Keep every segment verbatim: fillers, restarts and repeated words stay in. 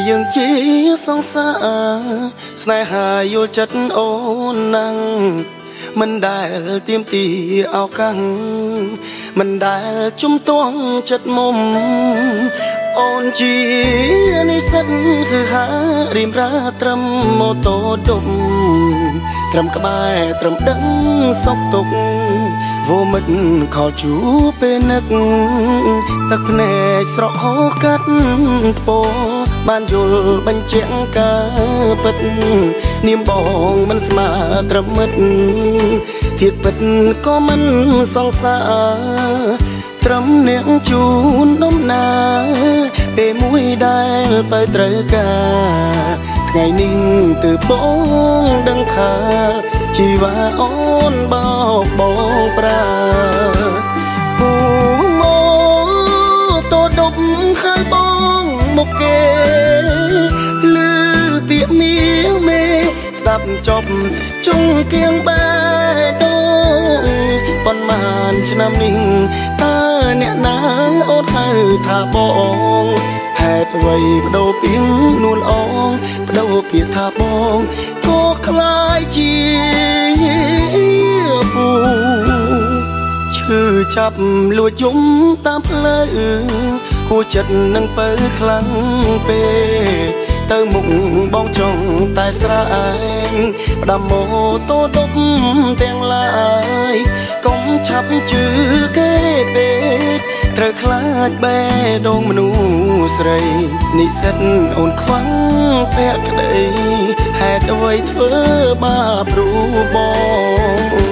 យើងជាសង្សារស្នេហាយល់ចិត្តអូនណាំងមិនដែលទៀមទីអោកាំងមិនដែលជំទង់ចិត្តមុំអូនជានិស្សិតគឺហារៀមរាត្រឹមម៉ូតូដុំត្រឹមក្បែរត្រឹមដឹងសពទុកវោមិតខលជួពេលនឹកទឹកភ្នែកស្រក់ហូរកាត់ពោបានយល់បញ្ជាក់ការពិតនាមបងមិនស្មើត្រឹមមិត្តធៀបពិតក៏មិនសង្សារត្រឹមអ្នកជូនដំណើរពេលមួយដែលបើត្រូវការថ្ងៃនេះទើបបងដឹងថាជីវ៉ាអូនបោកបងប្រាពូម៉ូតូដប់ហើយបងមកគេលឺពាក្យមៀមេស្ដាប់ចប់ជុំគៀងបែដូងប៉ុន្មានឆ្នាំនេះតើអ្នកណាអូនហៅថាបងហេតុអ្វីបដូរពីងនួនអងបដូរពាក្យថាបងក៏คล้ายជាពូឈឺចាប់លួចយំតាមផ្លូវហួចិត្តនឹងពើខ្លាំងពេកទៅមុខបងចង់តែស្រែងផ្ដាំម៉ូតូដប់ទាំងឡាយកុំឆាប់ជឿគេពេកត្រូវខ្លាចបេះដូងមនុស្សស្រីនិស្សិតអូនខ្វាំងភក្តីហេតុអ្វីធ្វើបាបរូបបង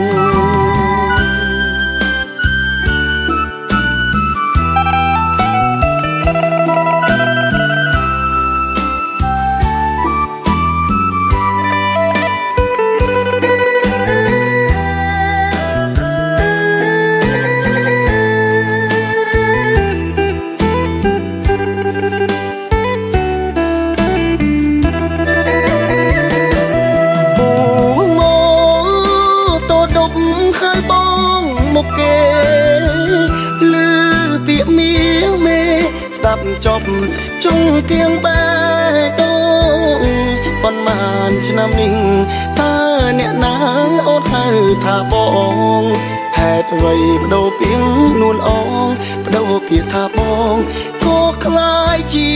មកគេលឺពាក្យមៀមេស្ដាប់ចប់ជុំគៀងបែដូងប៉ុន្មានឆ្នាំនេះតើអ្នកណាអូនហៅថាបងហេតុអ្វីបដូរពីងនួនអងបដូរពាក្យថាបងក៏คล้ายជា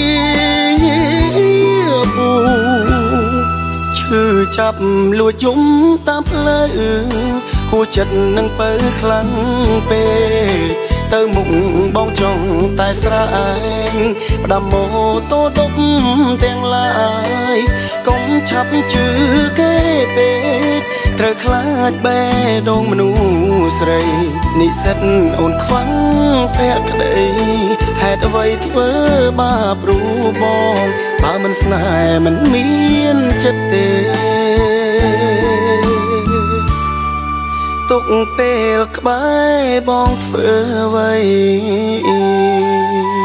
ពូឈឺចាប់លួចយំតាមផ្លូវហួចិត្តនឹងពើខ្លាំងពេកទៅមុខបងចង់តែស្រែងផ្ដាំម៉ូតូដប់ទាំងឡាយកុំឆាប់ជឿគេពេកត្រូវខ្លាចបេះដូងមនុស្សស្រីនិស្សិតអូនខ្វាំងភក្តីហេតុអ្វីធ្វើបាបរូបបងបើមិនស្នេហ៍មិនមានចិត្តទេទុកពេលក្បែរបងធ្វើអ្វី